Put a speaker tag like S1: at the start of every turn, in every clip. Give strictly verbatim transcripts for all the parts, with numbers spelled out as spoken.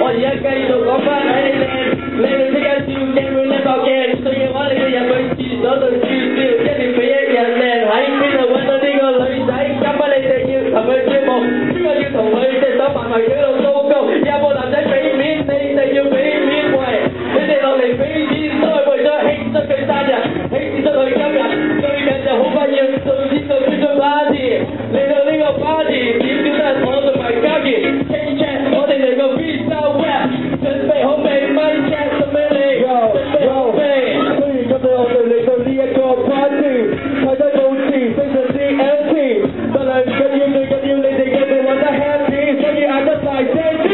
S1: 我而家繼續講翻喺你靚，你哋即刻照鏡會叻爆鏡，對嘅話你哋入去廁所度照照，一年比一日靚，喺邊度揾到呢個女仔？今晚你哋要同佢跳舞，邊個要同佢隻手埋埋幾路高高？有冇男仔俾面？你哋要俾面喂，你哋落嚟俾錢都係為咗慶祝佢生日，慶祝佢今日，最近就好快要做呢個呢個 party， 嚟到呢個 party 點叫得我同埋嘉傑傾 check， 我哋嚟個 freestyle rap， 準備好未 ？mic check 準備嚟，準備好未？雖然今日我哋嚟到呢一個 party， 睇低報紙非常之 empty， 但係唔緊要，最緊要你哋今日玩得 happy， 所以嗌得大聲啲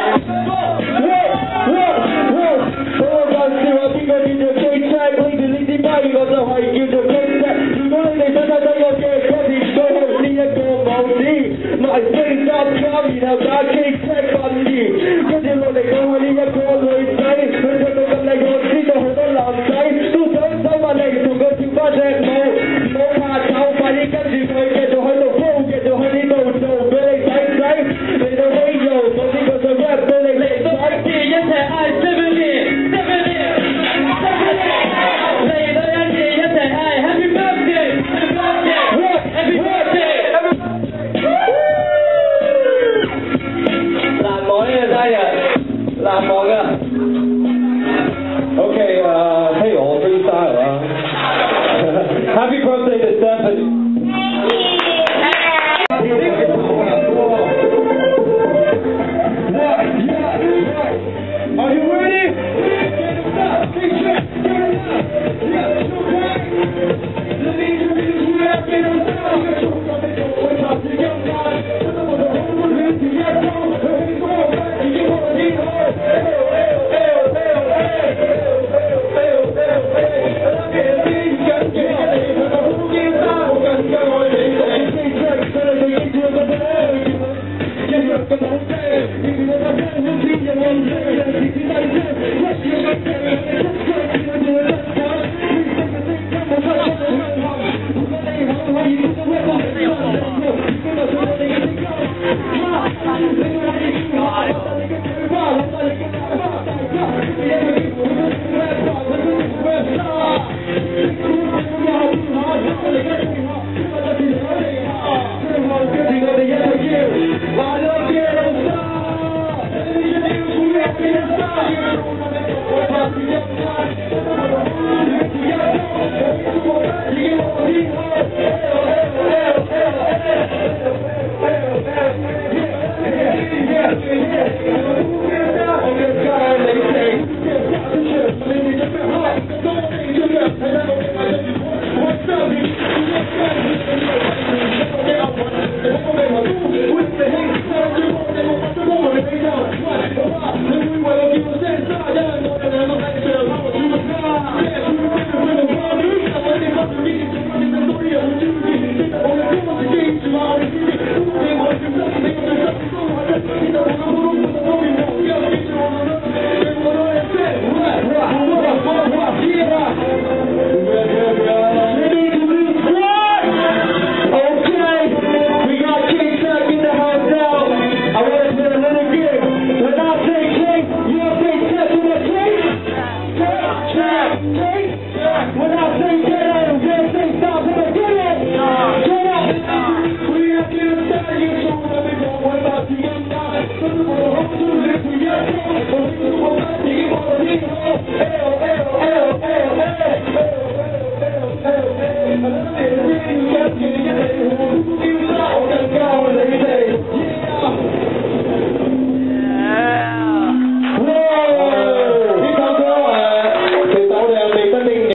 S1: ，yeah！ 好我介紹下邊個叫做 K-Check， 拎住呢啲咪我就係叫做 K-Check。如果你哋想睇到我嘅 party， go to 呢一個網址 myface dot com， 然後打 K-Check 八五二，跟住落嚟講下呢一個女仔，佢着到咁靚，我知道好多男仔都想走埋嚟同佢跳翻隻舞。